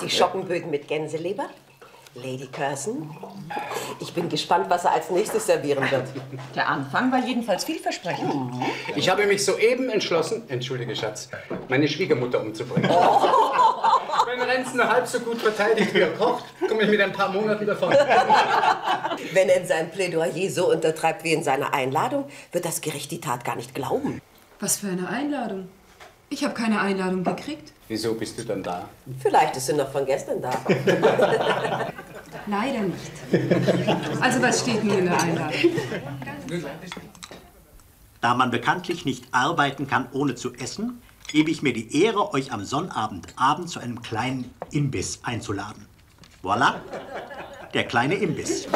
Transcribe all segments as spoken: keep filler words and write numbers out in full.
die Schockenböden mit Gänseleber. Lady Curzon. Ich bin gespannt, was er als nächstes servieren wird. Der Anfang war jedenfalls vielversprechend. Ich habe mich soeben entschlossen, entschuldige Schatz, meine Schwiegermutter umzubringen. Oh. Wenn Renz nur halb so gut verteidigt wie er kocht, komme ich mit ein paar Monaten davon. Wenn er in seinem Plädoyer so untertreibt wie in seiner Einladung, wird das Gericht die Tat gar nicht glauben. Was für eine Einladung? Ich habe keine Einladung gekriegt. Wieso bist du dann da? Vielleicht ist sie noch von gestern da. Leider nicht. Also was steht nun in der Einladung? Da man bekanntlich nicht arbeiten kann, ohne zu essen, gebe ich mir die Ehre, euch am Sonnabendabend zu einem kleinen Imbiss einzuladen. Voilà, der kleine Imbiss.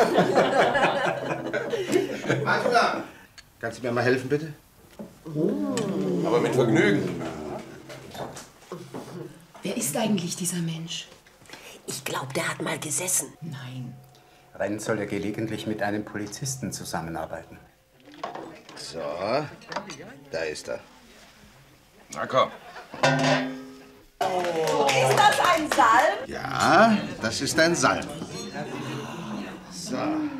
Magda, kannst du mir mal helfen, bitte? Aber mit Vergnügen. Wer ist eigentlich dieser Mensch? Ich glaube, der hat mal gesessen. Nein. Renz soll ja gelegentlich mit einem Polizisten zusammenarbeiten. So, da ist er. Na komm. Ist das ein Salm? Ja, das ist ein Salm. So.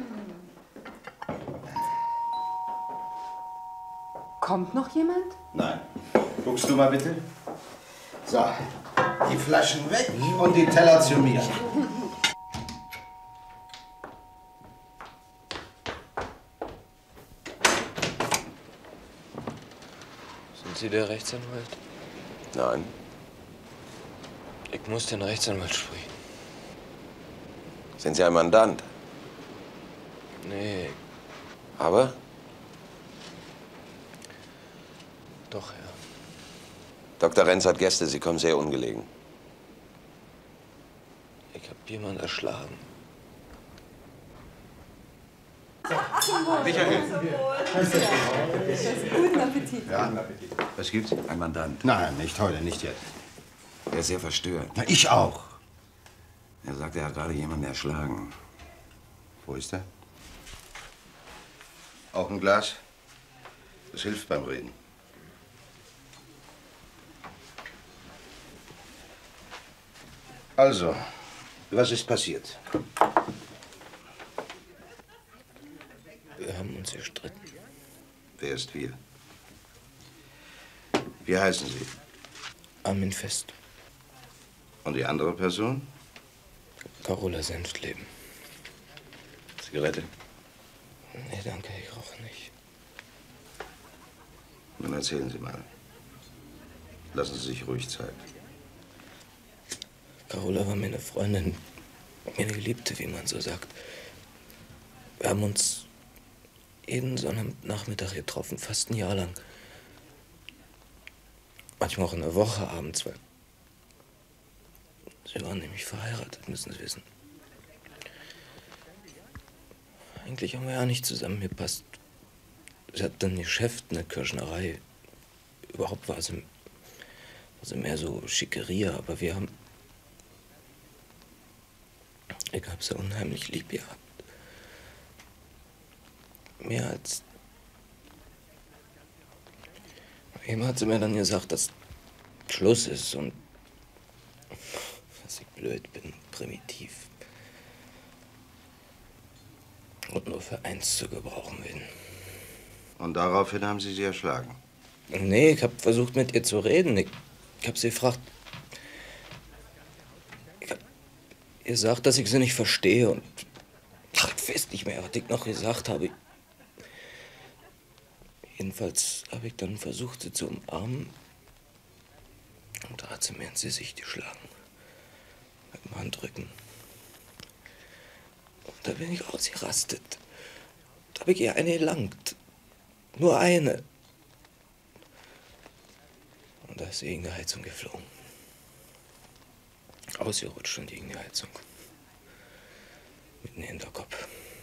Kommt noch jemand? Nein. Guckst du mal bitte? So, die Flaschen weg und die Teller zu mir. Sind Sie der Rechtsanwalt? Nein. Ich muss den Rechtsanwalt sprechen. Sind Sie ein Mandant? Nee, Aber? doch, ja. Doktor Renz hat Gäste, Sie kommen sehr ungelegen. Ich habe jemanden erschlagen. Michael. Guten Appetit. Ja, Was gibt's? Ein Mandant. nein, nicht heute, nicht jetzt. Er ist sehr verstört. Na, ich auch. Er sagt, er hat gerade jemanden erschlagen. Wo ist er? Auch ein Glas? Das hilft beim Reden. Also, was ist passiert? Wir haben uns gestritten. Wer ist wir? Wie heißen Sie? Armin Fest. Und die andere Person? Carola Senftleben. Zigarette? Nee, danke, ich rauche nicht. Nun erzählen Sie mal. Lassen Sie sich ruhig Zeit. Carola war meine Freundin, meine Geliebte, wie man so sagt. Wir haben uns jeden Sonnabendnachmittag getroffen, fast ein Jahr lang. Manchmal auch in der Woche abends, weil sie waren nämlich verheiratet, müssen Sie wissen. Eigentlich haben wir ja nicht zusammengepasst. Sie hat dann ein Geschäft, eine Kirschnerei. Überhaupt war sie, war sie mehr so Schickeria, aber wir haben... Ich habe sie unheimlich lieb gehabt. Mehr als... Eben hat sie mir dann gesagt, dass Schluss ist und dass ich blöd bin, primitiv. Und nur für eins zu gebrauchen bin. Und daraufhin haben Sie sie erschlagen? Nee, ich habe versucht, mit ihr zu reden. Ich, ich habe sie gefragt... Ich habe ihr gesagt, dass ich sie nicht verstehe und... Ach, ich weiß nicht mehr, was ich noch gesagt habe. Jedenfalls habe ich dann versucht, sie zu umarmen. Und da hat sie mir ins Gesicht geschlagen. Mit dem Handrücken. Und da bin ich ausgerastet. Da habe ich ihr eine gelangt. Nur eine. Und da ist sie gegen die Heizung geflogen. Ausgerutscht und gegen die Heizung. Mit dem Hinterkopf.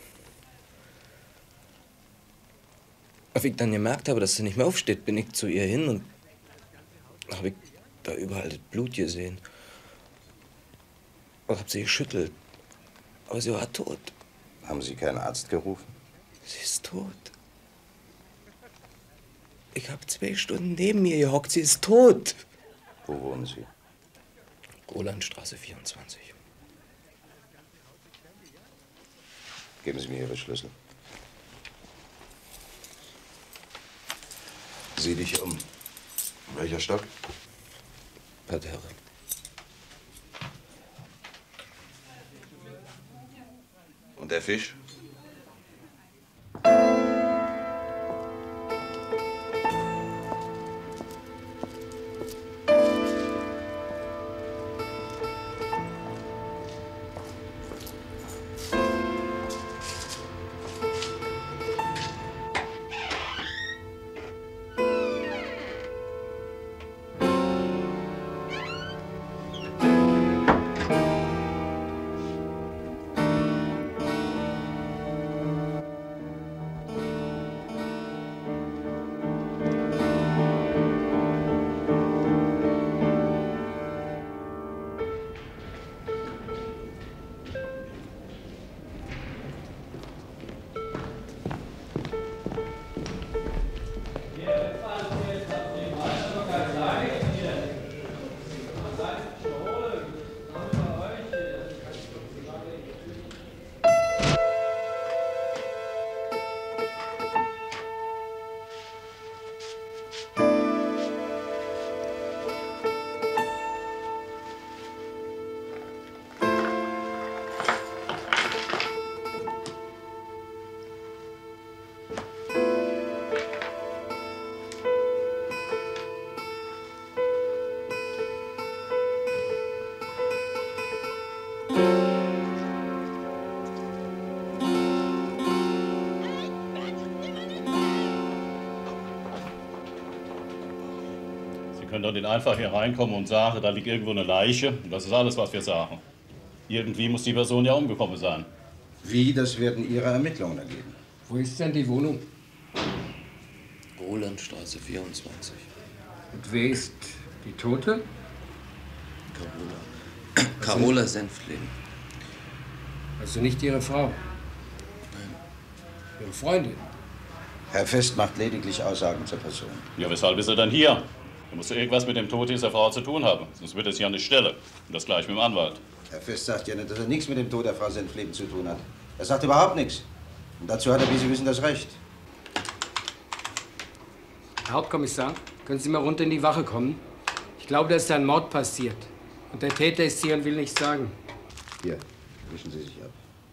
Als ich dann gemerkt habe, dass sie nicht mehr aufsteht, bin ich zu ihr hin und habe ich da überall das Blut gesehen. Und habe sie geschüttelt. Aber sie war tot. Haben Sie keinen Arzt gerufen? Sie ist tot. Ich habe zwei Stunden neben mir gehockt. Sie ist tot. Wo wohnen Sie? Rolandstraße vierundzwanzig. Geben Sie mir Ihre Schlüssel. Sieh dich um. Welcher Stock? Parterre. Und der Fisch? Sie können doch nicht einfach hier reinkommen und sagen, da liegt irgendwo eine Leiche. Und das ist alles, was wir sagen. Irgendwie muss die Person ja umgekommen sein. Wie, das werden Ihre Ermittlungen ergeben. Wo ist denn die Wohnung? Rolandstraße vierundzwanzig. Und wer ist die Tote? Carola. Carola Senftleben. Also nicht Ihre Frau? Nein. Ihre Freundin? Herr Fest macht lediglich Aussagen zur Person. Ja, weshalb ist er dann hier? Er muss irgendwas mit dem Tod dieser Frau zu tun haben. Sonst wird er sich ja nicht stellen. Und das gleich mit dem Anwalt. Herr Fest sagt ja nicht, dass er nichts mit dem Tod der Frau Senftleben zu tun hat. Er sagt überhaupt nichts. Und dazu hat er, wie Sie wissen, das Recht. Herr Hauptkommissar, können Sie mal runter in die Wache kommen? Ich glaube, da ist ein Mord passiert. Und der Täter ist hier und will nichts sagen. Hier, wischen Sie sich ab.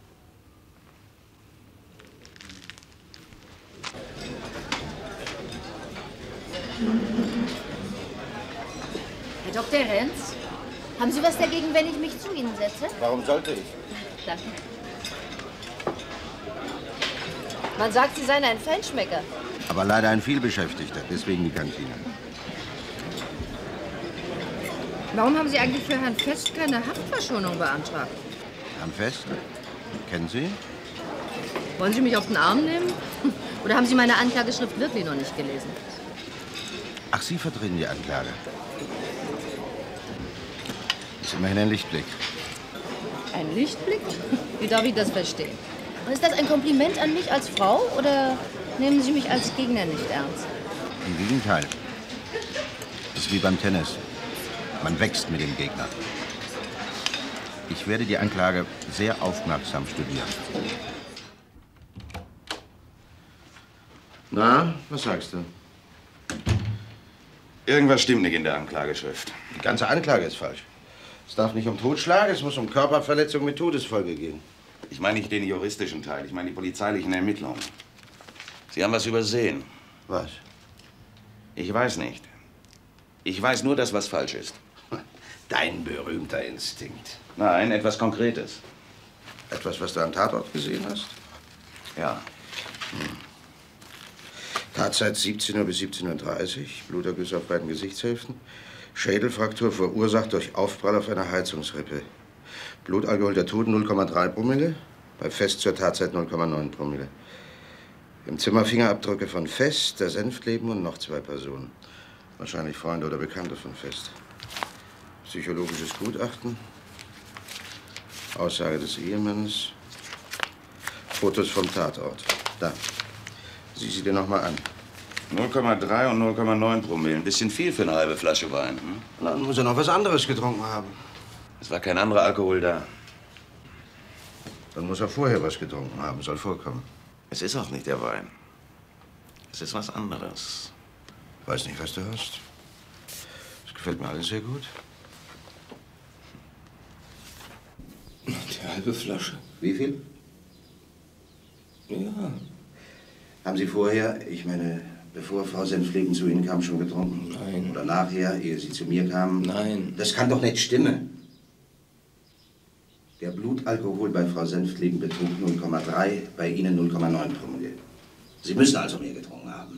Herr Doktor Renz, haben Sie was dagegen, wenn ich mich zu Ihnen setze? Warum sollte ich? Danke. Man sagt, Sie seien ein Feinschmecker. Aber leider ein vielbeschäftigter, deswegen die Kantine. Warum haben Sie eigentlich für Herrn Fest keine Haftverschonung beantragt? Herrn Fest? Kennen Sie ihn? Wollen Sie mich auf den Arm nehmen? Oder haben Sie meine Anklageschrift wirklich noch nicht gelesen? Ach, Sie vertreten die Anklage. Ist immerhin ein Lichtblick. Ein Lichtblick? Wie darf ich das verstehen? Ist das ein Kompliment an mich als Frau oder nehmen Sie mich als Gegner nicht ernst? Im Gegenteil. Das ist wie beim Tennis. Man wächst mit dem Gegner. Ich werde die Anklage sehr aufmerksam studieren. Na, was sagst du? Irgendwas stimmt nicht in der Anklageschrift. Die ganze Anklage ist falsch. Es darf nicht um Totschlag, es muss um Körperverletzung mit Todesfolge gehen. Ich meine nicht den juristischen Teil, ich meine die polizeilichen Ermittlungen. Sie haben was übersehen. Was? Ich weiß nicht. Ich weiß nur, dass was falsch ist. Dein berühmter Instinkt. Nein, etwas Konkretes. Etwas, was du am Tatort gesehen hast? Ja. Hm. Tatzeit siebzehn Uhr bis siebzehn Uhr dreißig, Blutergüsse auf beiden Gesichtshälften, Schädelfraktur verursacht durch Aufprall auf einer Heizungsrippe. Blutalkohol der Toten null Komma drei Promille, bei Fest zur Tatzeit null Komma neun Promille. Im Zimmer Fingerabdrücke von Fest, der Senftleben und noch zwei Personen. Wahrscheinlich Freunde oder Bekannte von Fest. Psychologisches Gutachten, Aussage des Ehemanns, Fotos vom Tatort. Da. Sieh sie dir noch mal an. null Komma drei und null Komma neun Promille. Ein bisschen viel für eine halbe Flasche Wein. Hm? Dann muss er noch was anderes getrunken haben. Es war kein anderer Alkohol da. Dann muss er vorher was getrunken haben, soll vorkommen. Es ist auch nicht der Wein. Es ist was anderes. Weiß nicht, was du hast. Das gefällt mir alles sehr gut. Die halbe Flasche. Wie viel? Ja. Haben Sie vorher, ich meine, bevor Frau Senftleben zu Ihnen kam, schon getrunken? Nein. Oder nachher, ehe Sie zu mir kamen? Nein. Das kann doch nicht stimmen. Der Blutalkohol bei Frau Senftleben betrug null Komma drei, bei Ihnen null Komma neun Promille. Sie müssen also mehr getrunken haben.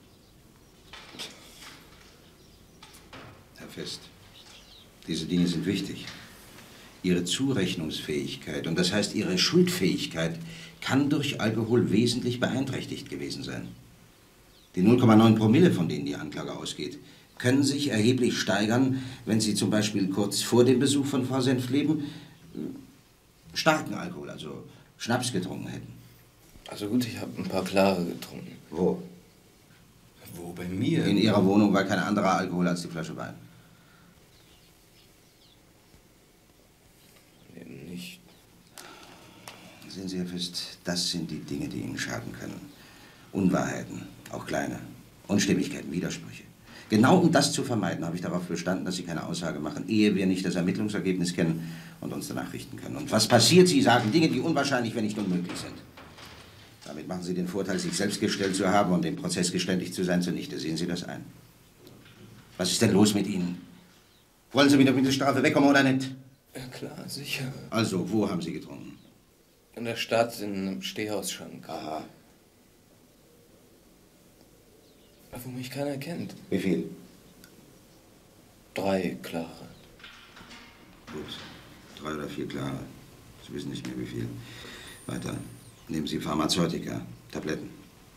Herr Fest, diese Dinge sind wichtig. Ihre Zurechnungsfähigkeit, und das heißt Ihre Schuldfähigkeit, kann durch Alkohol wesentlich beeinträchtigt gewesen sein. Die null Komma neun Promille, von denen die Anklage ausgeht, können sich erheblich steigern, wenn Sie zum Beispiel kurz vor dem Besuch von Frau Senftleben starken Alkohol, also Schnaps, getrunken hätten. Also gut, ich habe ein paar Klare getrunken. Wo? Wo, bei mir? In Ihrer Wohnung war kein anderer Alkohol als die Flasche Wein. Eben nicht. Sehen Sie, Herr Fest, das sind die Dinge, die Ihnen schaden können. Unwahrheiten, auch kleine. Unstimmigkeiten, Widersprüche. Genau um das zu vermeiden, habe ich darauf bestanden, dass Sie keine Aussage machen, ehe wir nicht das Ermittlungsergebnis kennen und uns danach richten können. Und was passiert? Sie sagen Dinge, die unwahrscheinlich, wenn nicht unmöglich sind. Damit machen Sie den Vorteil, sich selbst gestellt zu haben und dem Prozess geständig zu sein, zunichte. Sehen Sie das ein? Was ist denn los mit Ihnen? Wollen Sie mit der Mindeststrafe wegkommen oder nicht? Ja klar, sicher. Also, wo haben Sie getrunken? In der Stadt, in einem Stehhausschrank. Aha. Wo mich keiner kennt. Wie viel? Drei Klare. Gut. Drei oder vier Klare. Sie wissen nicht mehr, wie viel. Weiter. Nehmen Sie Pharmazeutika, Tabletten.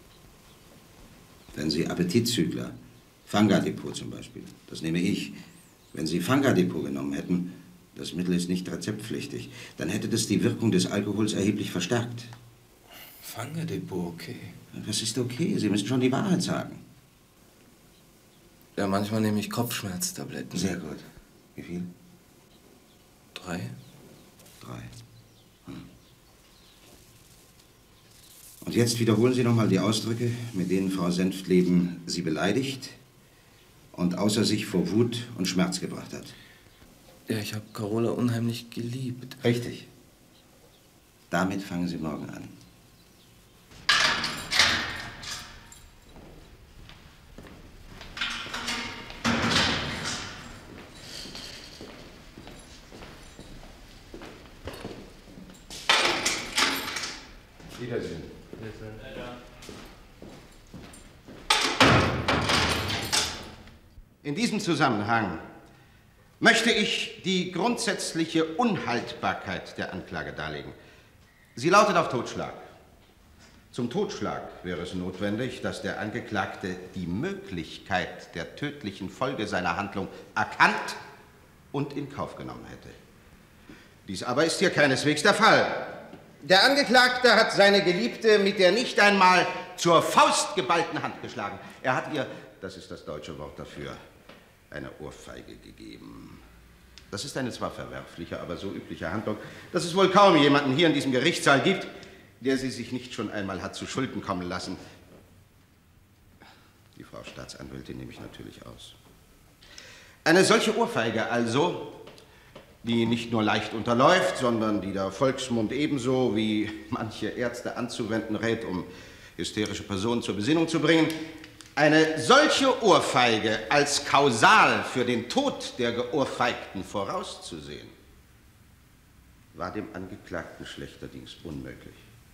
Wenn Sie Appetitzügler, Fanga-Depot zum Beispiel, das nehme ich. Wenn Sie Fanga-Depot genommen hätten, das Mittel ist nicht rezeptpflichtig, dann hätte das die Wirkung des Alkohols erheblich verstärkt. Fanga-Depot, okay. Das ist okay, Sie müssen schon die Wahrheit sagen. Ja, manchmal nehme ich Kopfschmerztabletten. Sehr gut. Wie viel? Drei. Drei. Hm. Und jetzt wiederholen Sie noch mal die Ausdrücke, mit denen Frau Senftleben Sie beleidigt und außer sich vor Wut und Schmerz gebracht hat. Ja, ich habe Carola unheimlich geliebt. Richtig. Damit fangen Sie morgen an. Wiedersehen. In diesem Zusammenhang möchte ich die grundsätzliche Unhaltbarkeit der Anklage darlegen. Sie lautet auf Totschlag. Zum Totschlag wäre es notwendig, dass der Angeklagte die Möglichkeit der tödlichen Folge seiner Handlung erkannt und in Kauf genommen hätte. Dies aber ist hier keineswegs der Fall. Der Angeklagte hat seine Geliebte mit der nicht einmal zur Faust geballten Hand geschlagen. Er hat ihr, das ist das deutsche Wort dafür, eine Ohrfeige gegeben. Das ist eine zwar verwerfliche, aber so übliche Handlung, dass es wohl kaum jemanden hier in diesem Gerichtssaal gibt, der sie sich nicht schon einmal hat zu Schulden kommen lassen. Die Frau Staatsanwältin nehme ich natürlich aus. Eine solche Ohrfeige also, die nicht nur leicht unterläuft, sondern die der Volksmund ebenso wie manche Ärzte anzuwenden rät, um hysterische Personen zur Besinnung zu bringen. Eine solche Ohrfeige als kausal für den Tod der Geohrfeigten vorauszusehen, war dem Angeklagten schlechterdings unmöglich.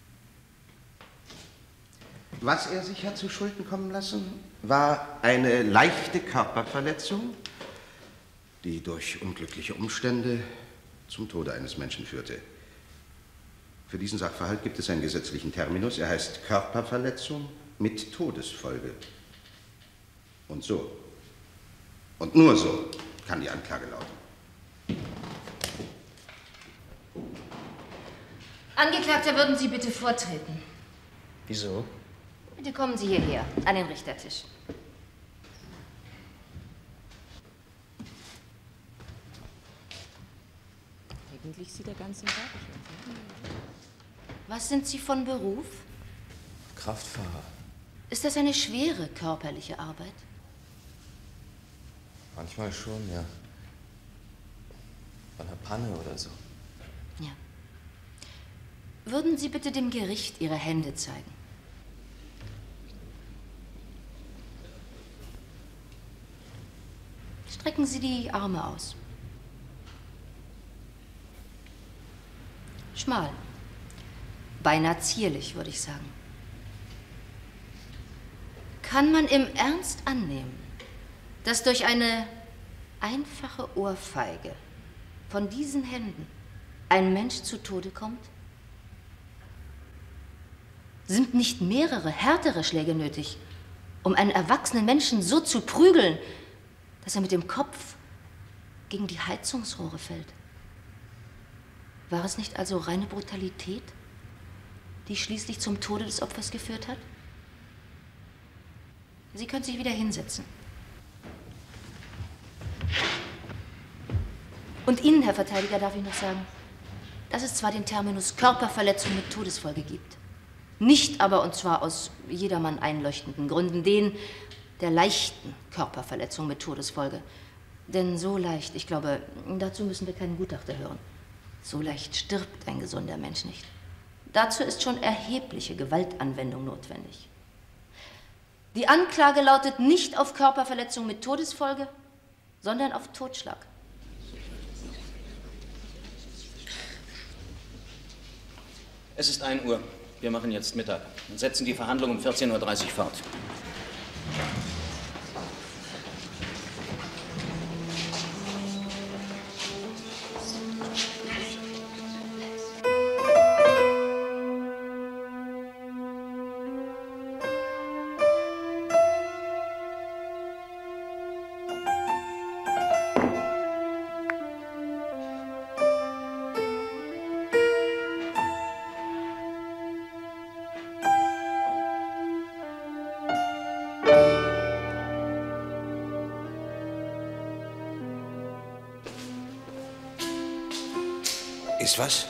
Was er sich hat zu Schulden kommen lassen, war eine leichte Körperverletzung, die durch unglückliche Umstände zum Tode eines Menschen führte. Für diesen Sachverhalt gibt es einen gesetzlichen Terminus. Er heißt Körperverletzung mit Todesfolge. Und so, und nur so, kann die Anklage lauten. Angeklagter, würden Sie bitte vortreten? Wieso? Bitte kommen Sie hierher, an den Richtertisch. Eigentlich sieht er ganz sympathisch aus. Was sind Sie von Beruf? Kraftfahrer. Ist das eine schwere körperliche Arbeit? Manchmal schon, ja. Bei einer Panne oder so. Ja. Würden Sie bitte dem Gericht Ihre Hände zeigen? Strecken Sie die Arme aus. Schmal. Beinahe zierlich, würde ich sagen. Kann man im Ernst annehmen, dass durch eine einfache Ohrfeige von diesen Händen ein Mensch zu Tode kommt? Sind nicht mehrere härtere Schläge nötig, um einen erwachsenen Menschen so zu prügeln, dass er mit dem Kopf gegen die Heizungsrohre fällt? War es nicht also reine Brutalität, die schließlich zum Tode des Opfers geführt hat? Sie können sich wieder hinsetzen. Und Ihnen, Herr Verteidiger, darf ich noch sagen, dass es zwar den Terminus Körperverletzung mit Todesfolge gibt, nicht aber, und zwar aus jedermann einleuchtenden Gründen, den der leichten Körperverletzung mit Todesfolge. Denn so leicht, ich glaube, dazu müssen wir keinen Gutachter hören, so leicht stirbt ein gesunder Mensch nicht. Dazu ist schon erhebliche Gewaltanwendung notwendig. Die Anklage lautet nicht auf Körperverletzung mit Todesfolge, sondern auf Totschlag. Es ist ein Uhr. Wir machen jetzt Mittag und setzen die Verhandlung um vierzehn Uhr dreißig fort. Ist was?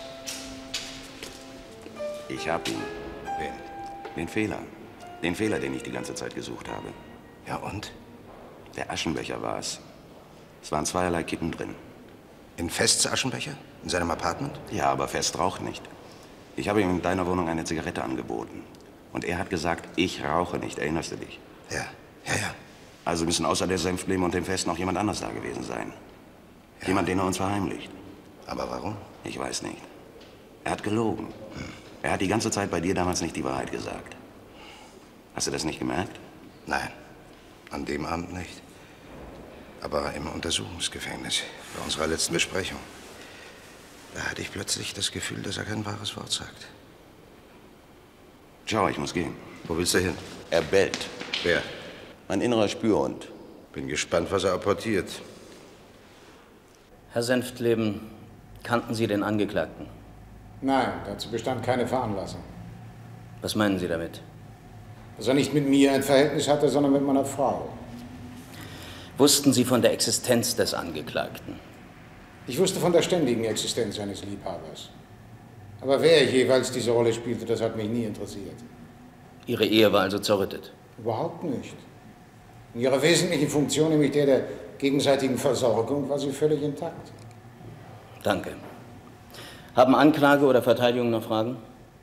Ich hab ihn. Wen? Den Fehler. Den Fehler, den ich die ganze Zeit gesucht habe. Ja, und? Der Aschenbecher war es. Es waren zweierlei Kippen drin. In Fests Aschenbecher? In seinem Apartment? Ja, aber Fest raucht nicht. Ich habe ihm in deiner Wohnung eine Zigarette angeboten. Und er hat gesagt, ich rauche nicht. Erinnerst du dich? Ja, ja, ja. Also müssen außer der Senfleme und dem Fest noch jemand anders da gewesen sein. Ja. Jemand, den er uns verheimlicht. Aber warum? Ich weiß nicht. Er hat gelogen. Hm. Er hat die ganze Zeit bei dir damals nicht die Wahrheit gesagt. Hast du das nicht gemerkt? Nein, an dem Abend nicht. Aber im Untersuchungsgefängnis, bei unserer letzten Besprechung. Da hatte ich plötzlich das Gefühl, dass er kein wahres Wort sagt. Ciao, ich muss gehen. Wo willst du hin? Er bellt. Wer? Mein innerer Spürhund. Bin gespannt, was er apportiert. Herr Senftleben, kannten Sie den Angeklagten? Nein, dazu bestand keine Veranlassung. Was meinen Sie damit? Dass er nicht mit mir ein Verhältnis hatte, sondern mit meiner Frau. Wussten Sie von der Existenz des Angeklagten? Ich wusste von der ständigen Existenz seines Liebhabers. Aber wer jeweils diese Rolle spielte, das hat mich nie interessiert. Ihre Ehe war also zerrüttet? Überhaupt nicht. In ihrer wesentlichen Funktion, nämlich der der gegenseitigen Versorgung, war sie völlig intakt. Danke. Haben Anklage oder Verteidigung noch Fragen?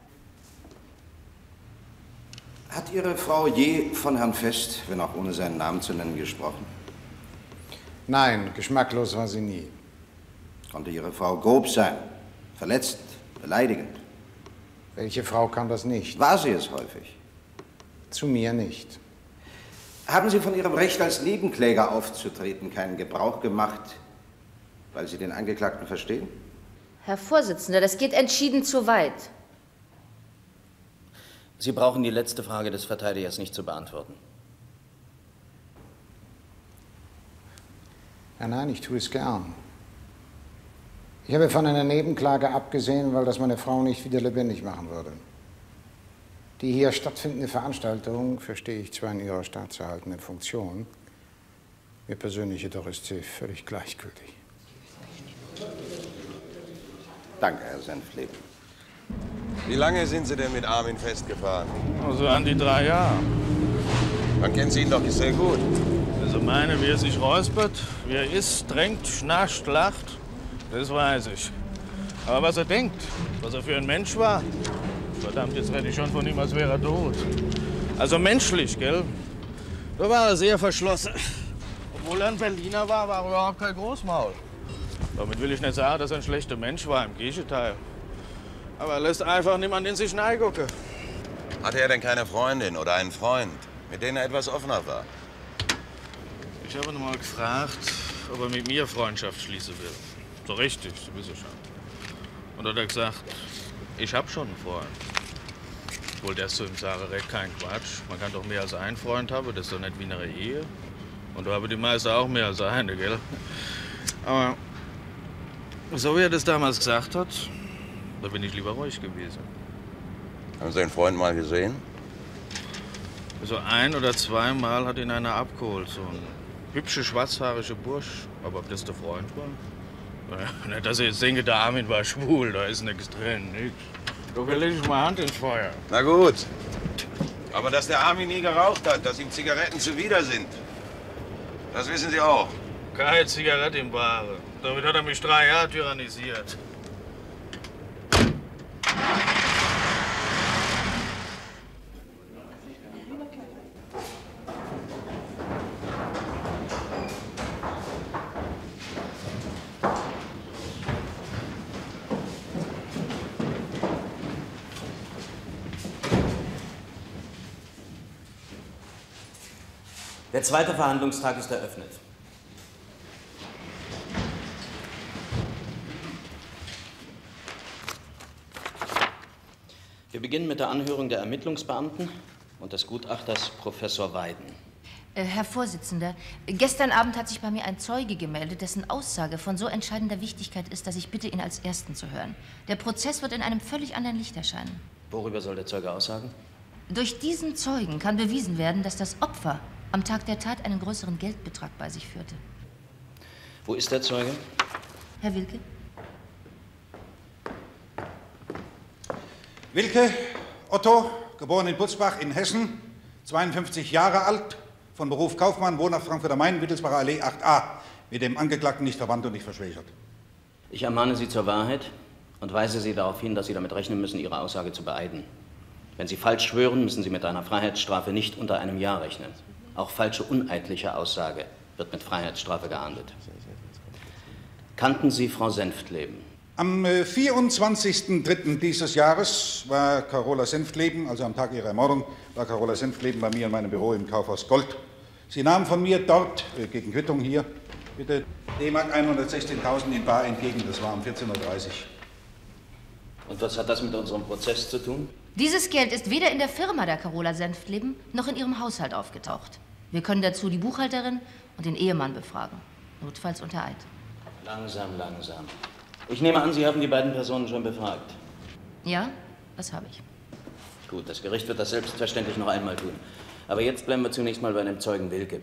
Hat Ihre Frau je von Herrn Fest, wenn auch ohne seinen Namen zu nennen, gesprochen? Nein, geschmacklos war sie nie. Konnte Ihre Frau grob sein, verletzend, beleidigend? Welche Frau kann das nicht? War sie es häufig? Zu mir nicht. Haben Sie von Ihrem Recht als Nebenkläger aufzutreten keinen Gebrauch gemacht, weil Sie den Angeklagten verstehen? Herr Vorsitzender, das geht entschieden zu weit. Sie brauchen die letzte Frage des Verteidigers nicht zu beantworten. Ja, nein, ich tue es gern. Ich habe von einer Nebenklage abgesehen, weil das meine Frau nicht wieder lebendig machen würde. Die hier stattfindende Veranstaltung verstehe ich zwar in ihrer staatserhaltenden Funktion, mir persönlich jedoch ist sie völlig gleichgültig. Danke, Herr Senftleben. Wie lange sind Sie denn mit Armin festgefahren? Also an die drei Jahre. Man kennt Sie ihn doch sehr gut. Also meine, wie er sich räuspert, wie er isst, trinkt, schnarcht, lacht, das weiß ich. Aber was er denkt, was er für ein Mensch war, verdammt, jetzt rede ich schon von ihm, als wäre er tot. Also menschlich, gell? Da war er sehr verschlossen. Obwohl er ein Berliner war, war er überhaupt kein Großmaul. Damit will ich nicht sagen, dass er ein schlechter Mensch war, im Gegenteil. Aber er lässt einfach niemand in sich reingucken. Hatte er denn keine Freundin oder einen Freund, mit denen er etwas offener war? Ich habe ihn mal gefragt, ob er mit mir Freundschaft schließen will. So richtig, Sie wissen schon. Und hat er gesagt, ich hab schon einen Freund. Wohl das zu ihm sagen, recht kein Quatsch. Man kann doch mehr als einen Freund haben, das ist doch nicht wie in einer Ehe. Und da haben die meisten auch mehr als eine, gell? Aber so wie er das damals gesagt hat, da bin ich lieber ruhig gewesen. Haben Sie den Freund mal gesehen? So ein oder zweimal hat ihn einer abgeholt, so ein hübscher, schwarzhaariger Bursch. Aber ob das der Freund war? Ja, nicht, dass ihr jetzt denkt, der Armin war schwul, da ist nichts drin, nix. Doch leg ich mal Hand ins Feuer. Na gut. Aber dass der Armin nie geraucht hat, dass ihm Zigaretten zuwider sind, das wissen Sie auch. Keine Zigarette im Ware. Damit hat er mich drei Jahre tyrannisiert. Der zweite Verhandlungstag ist eröffnet. Wir beginnen mit der Anhörung der Ermittlungsbeamten und des Gutachters Professor Weiden. Äh, Herr Vorsitzender, gestern Abend hat sich bei mir ein Zeuge gemeldet, dessen Aussage von so entscheidender Wichtigkeit ist, dass ich bitte, ihn als Ersten zu hören. Der Prozess wird in einem völlig anderen Licht erscheinen. Worüber soll der Zeuge aussagen? Durch diesen Zeugen kann bewiesen werden, dass das Opfer am Tag der Tat einen größeren Geldbetrag bei sich führte. Wo ist der Zeuge? Herr Wilke? Wilke Otto, geboren in Butzbach in Hessen, zweiundfünfzig Jahre alt, von Beruf Kaufmann, Wohnhaft Frankfurt am Main, Wittelsbacher Allee acht a, mit dem Angeklagten nicht verwandt und nicht verschwägert. Ich ermahne Sie zur Wahrheit und weise Sie darauf hin, dass Sie damit rechnen müssen, Ihre Aussage zu beeiden. Wenn Sie falsch schwören, müssen Sie mit einer Freiheitsstrafe nicht unter einem Jahr rechnen. Auch falsche uneidliche Aussage wird mit Freiheitsstrafe geahndet. Kannten Sie Frau Senftleben? Am vierundzwanzigsten dritten dieses Jahres war Carola Senftleben, also am Tag ihrer Ermordung, war Carola Senftleben bei mir in meinem Büro im Kaufhaus Gold. Sie nahm von mir dort, äh, gegen Quittung hier, bitte D-Mark hundertsechzehntausend in bar entgegen. Das war um vierzehn Uhr dreißig. Und was hat das mit unserem Prozess zu tun? Dieses Geld ist weder in der Firma der Carola Senftleben noch in ihrem Haushalt aufgetaucht. Wir können dazu die Buchhalterin und den Ehemann befragen. Notfalls unter Eid. Langsam, langsam. Ich nehme an, Sie haben die beiden Personen schon befragt. Ja, das habe ich. Gut, das Gericht wird das selbstverständlich noch einmal tun. Aber jetzt bleiben wir zunächst mal bei dem Zeugen Wilke.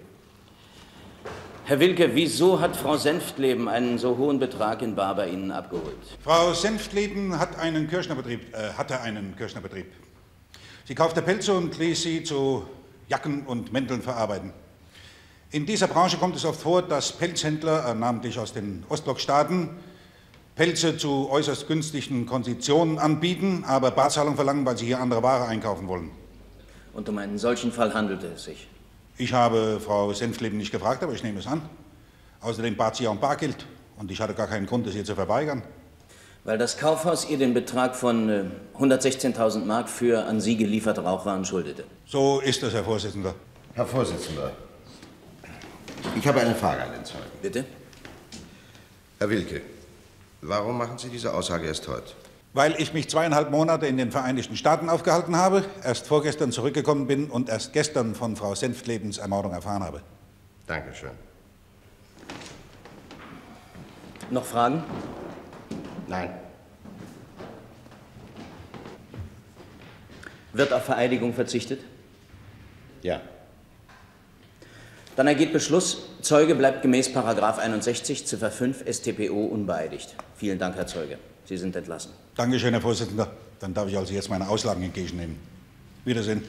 Herr Wilke, wieso hat Frau Senftleben einen so hohen Betrag in bar bei Ihnen abgeholt? Frau Senftleben hat einen Kirschnerbetrieb, äh, hatte einen Kirschnerbetrieb. Sie kaufte Pelze und ließ sie zu Jacken und Mänteln verarbeiten. In dieser Branche kommt es oft vor, dass Pelzhändler, äh, namentlich aus den Ostblockstaaten, Pelze zu äußerst günstigen Konditionen anbieten, aber Barzahlung verlangen, weil sie hier andere Ware einkaufen wollen. Und um einen solchen Fall handelte es sich? Ich habe Frau Senftleben nicht gefragt, aber ich nehme es an. Außerdem bat sie ja um Bargeld und ich hatte gar keinen Grund, es ihr zu verweigern. Weil das Kaufhaus ihr den Betrag von äh, hundertsechzehntausend Mark für an Sie gelieferte Rauchwaren schuldete. So ist es, Herr Vorsitzender. Herr Vorsitzender, ich habe eine Frage an den Zeugen. Bitte? Herr Wilke, warum machen Sie diese Aussage erst heute? Weil ich mich zweieinhalb Monate in den Vereinigten Staaten aufgehalten habe, erst vorgestern zurückgekommen bin und erst gestern von Frau Senftlebens Ermordung erfahren habe. Dankeschön. Noch Fragen? Nein. Wird auf Vereidigung verzichtet? Ja. Dann ergeht Beschluss, Zeuge bleibt gemäß Paragraph einundsechzig Ziffer fünf S t p O unbeeidigt. Vielen Dank, Herr Zeuge. Sie sind entlassen. Dankeschön, Herr Vorsitzender. Dann darf ich also jetzt meine Auslagen entgegennehmen. Wiedersehen.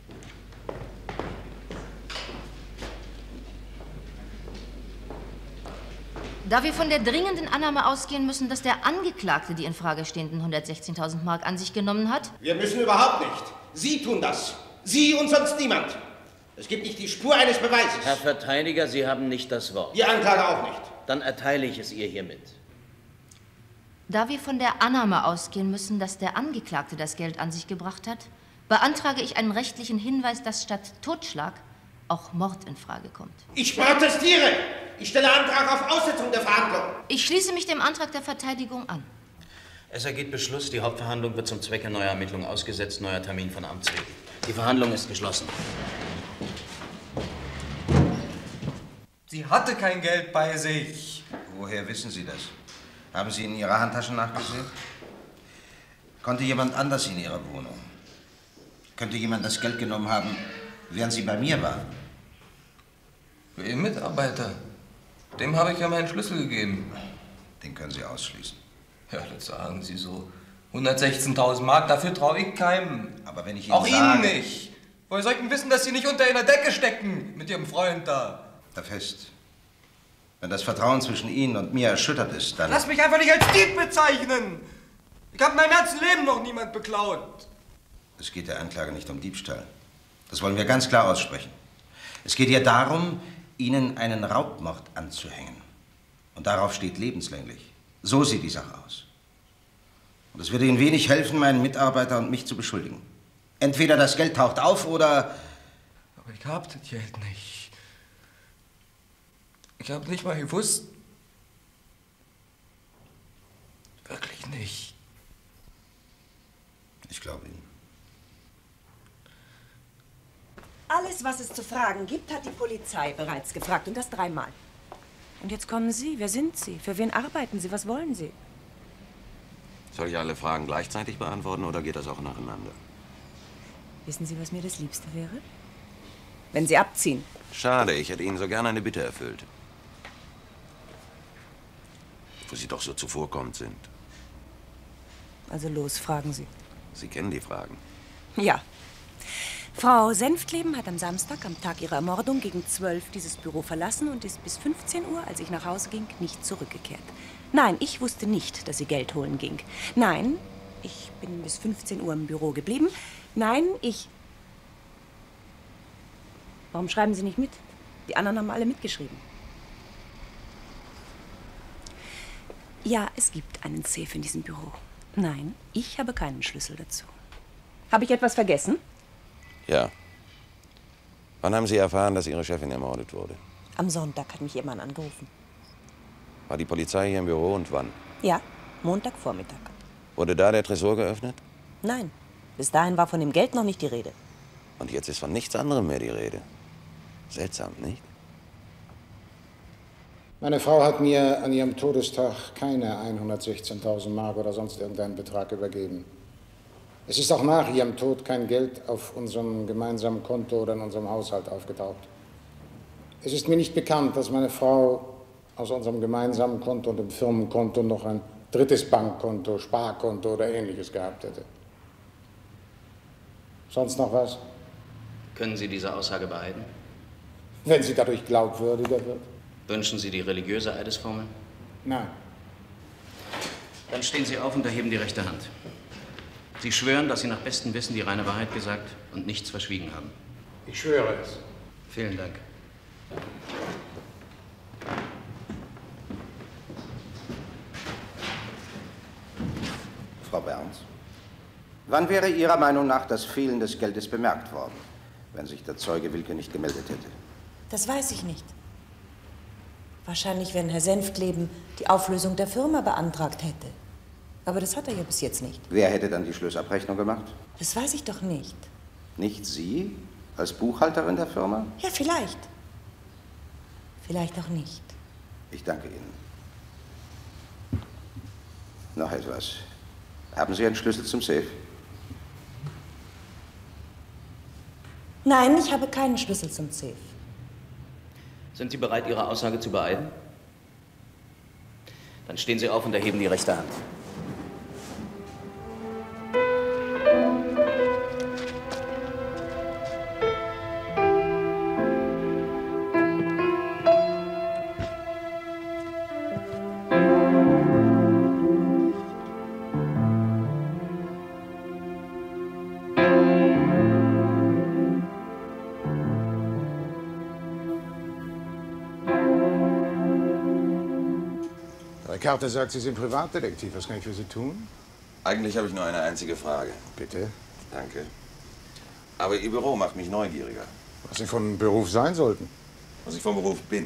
Da wir von der dringenden Annahme ausgehen müssen, dass der Angeklagte die in Frage stehenden hundertsechzehntausend Mark an sich genommen hat. Wir müssen überhaupt nicht. Sie tun das. Sie und sonst niemand. Es gibt nicht die Spur eines Beweises. Herr Verteidiger, Sie haben nicht das Wort. Die Anklage auch nicht. Dann erteile ich es ihr hiermit. Da wir von der Annahme ausgehen müssen, dass der Angeklagte das Geld an sich gebracht hat, beantrage ich einen rechtlichen Hinweis, dass statt Totschlag auch Mord in Frage kommt. Ich protestiere! Ich stelle Antrag auf Aussetzung der Verhandlung. Ich schließe mich dem Antrag der Verteidigung an. Es ergeht Beschluss, die Hauptverhandlung wird zum Zwecke neuer Ermittlungen ausgesetzt, neuer Termin von Amts wegen. Die Verhandlung ist geschlossen. Sie hatte kein Geld bei sich. Woher wissen Sie das? Haben Sie in Ihrer Handtasche nachgesehen? Konnte jemand anders in Ihrer Wohnung? Könnte jemand das Geld genommen haben, während Sie bei mir waren? Ihr Mitarbeiter. Dem habe ich ja meinen Schlüssel gegeben. Den können Sie ausschließen. Ja, das sagen Sie so. hundertsechzehntausend Mark, dafür traue ich keinem. Aber wenn ich Ihnen Auch sage... Ihnen nicht. Woher sollten wissen, dass Sie nicht unter Ihrer Decke stecken mit Ihrem Freund da? Herr Fest, wenn das Vertrauen zwischen Ihnen und mir erschüttert ist, dann... Lass mich einfach nicht als Dieb bezeichnen! Ich habe in meinem ganzen Leben noch niemand beklaut. Es geht der Anklage nicht um Diebstahl. Das wollen wir ganz klar aussprechen. Es geht ihr darum, Ihnen einen Raubmord anzuhängen. Und darauf steht lebenslänglich. So sieht die Sache aus. Und es würde Ihnen wenig helfen, meinen Mitarbeiter und mich zu beschuldigen. Entweder das Geld taucht auf oder... Aber ich hab das Geld nicht. Ich hab nicht mal gewusst. Wirklich nicht. Ich glaube Ihnen. Alles, was es zu fragen gibt, hat die Polizei bereits gefragt. Und das dreimal. Und jetzt kommen Sie. Wer sind Sie? Für wen arbeiten Sie? Was wollen Sie? Soll ich alle Fragen gleichzeitig beantworten oder geht das auch nacheinander? Wissen Sie, was mir das Liebste wäre? Wenn Sie abziehen. Schade, ich hätte Ihnen so gerne eine Bitte erfüllt. Wo Sie doch so zuvorkommend sind. Also los, fragen Sie. Sie kennen die Fragen. Ja. Frau Senftleben hat am Samstag, am Tag ihrer Ermordung, gegen zwölf dieses Büro verlassen und ist bis fünfzehn Uhr, als ich nach Hause ging, nicht zurückgekehrt. Nein, ich wusste nicht, dass sie Geld holen ging. Nein, ich bin bis fünfzehn Uhr im Büro geblieben. Nein, ich... Warum schreiben Sie nicht mit? Die anderen haben alle mitgeschrieben. Ja, es gibt einen Safe in diesem Büro. Nein, ich habe keinen Schlüssel dazu. Habe ich etwas vergessen? Ja. Wann haben Sie erfahren, dass Ihre Chefin ermordet wurde? Am Sonntag hat mich jemand angerufen. War die Polizei hier im Büro und wann? Ja, Montagvormittag. Wurde da der Tresor geöffnet? Nein, bis dahin war von dem Geld noch nicht die Rede. Und jetzt ist von nichts anderem mehr die Rede. Seltsam, nicht? Meine Frau hat mir an ihrem Todestag keine hundertsechzehntausend Mark oder sonst irgendeinen Betrag übergeben. Es ist auch nach ihrem Tod kein Geld auf unserem gemeinsamen Konto oder in unserem Haushalt aufgetaucht. Es ist mir nicht bekannt, dass meine Frau aus unserem gemeinsamen Konto und dem Firmenkonto noch ein drittes Bankkonto, Sparkonto oder Ähnliches gehabt hätte. Sonst noch was? Können Sie diese Aussage beeiden? Wenn sie dadurch glaubwürdiger wird? Wünschen Sie die religiöse Eidesformel? Nein. Dann stehen Sie auf und erheben die rechte Hand. Sie schwören, dass Sie nach bestem Wissen die reine Wahrheit gesagt und nichts verschwiegen haben. Ich schwöre es. Vielen Dank. Frau Berns, wann wäre Ihrer Meinung nach das Fehlen des Geldes bemerkt worden, wenn sich der Zeuge Wilke nicht gemeldet hätte? Das weiß ich nicht. Wahrscheinlich, wenn Herr Senftleben die Auflösung der Firma beantragt hätte. Aber das hat er ja bis jetzt nicht. Wer hätte dann die Schlussabrechnung gemacht? Das weiß ich doch nicht. Nicht Sie als Buchhalterin der Firma? Ja, vielleicht. Vielleicht auch nicht. Ich danke Ihnen. Noch etwas. Haben Sie einen Schlüssel zum Safe? Nein, ich habe keinen Schlüssel zum Safe. Sind Sie bereit, Ihre Aussage zu beeiden? Dann stehen Sie auf und erheben die rechte Hand. Karte sagt, Sie sind Privatdetektiv. Was kann ich für Sie tun? Eigentlich habe ich nur eine einzige Frage. Bitte? Danke. Aber Ihr Büro macht mich neugieriger. Was Sie von Beruf sein sollten. Was ich vom Beruf bin.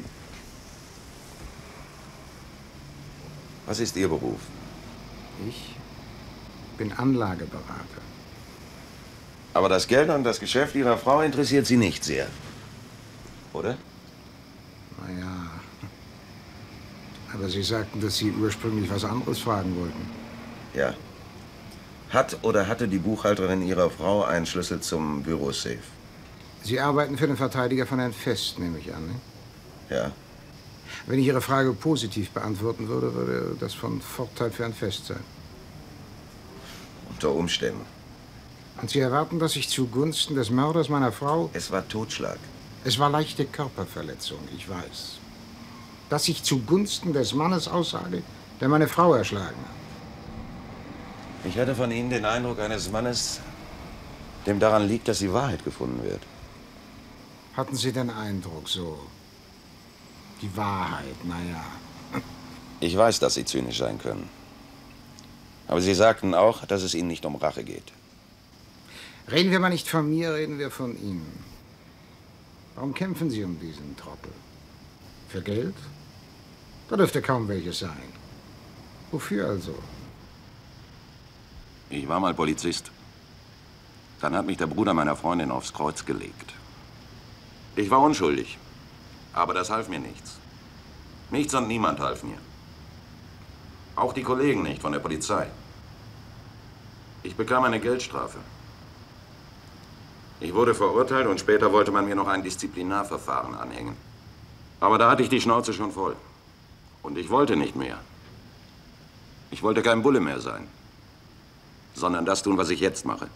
Was ist Ihr Beruf? Ich bin Anlageberater. Aber das Geld und das Geschäft Ihrer Frau interessiert Sie nicht sehr. Oder? Na ja. Aber Sie sagten, dass Sie ursprünglich was anderes fragen wollten. Ja. Hat oder hatte die Buchhalterin Ihrer Frau einen Schlüssel zum Bürosafe? Sie arbeiten für den Verteidiger von Herrn Fest, nehme ich an, ne? Ja. Wenn ich Ihre Frage positiv beantworten würde, würde das von Vorteil für Herrn Fest sein. Unter Umständen. Und Sie erwarten, dass ich zugunsten des Mörders meiner Frau... Es war Totschlag. Es war leichte Körperverletzung, ich weiß. Dass ich zugunsten des Mannes aussage, der meine Frau erschlagen hat. Ich hatte von Ihnen den Eindruck eines Mannes, dem daran liegt, dass die Wahrheit gefunden wird. Hatten Sie den Eindruck, so? Die Wahrheit, naja. Ich weiß, dass Sie zynisch sein können. Aber Sie sagten auch, dass es Ihnen nicht um Rache geht. Reden wir mal nicht von mir, reden wir von Ihnen. Warum kämpfen Sie um diesen Trottel? Für Geld? Da dürfte kaum welches sein. Wofür also? Ich war mal Polizist. Dann hat mich der Bruder meiner Freundin aufs Kreuz gelegt. Ich war unschuldig. Aber das half mir nichts. Nichts und niemand half mir. Auch die Kollegen nicht von der Polizei. Ich bekam eine Geldstrafe. Ich wurde verurteilt und später wollte man mir noch ein Disziplinarverfahren anhängen. Aber da hatte ich die Schnauze schon voll. Und ich wollte nicht mehr. Ich wollte kein Bulle mehr sein. Sondern das tun, was ich jetzt mache.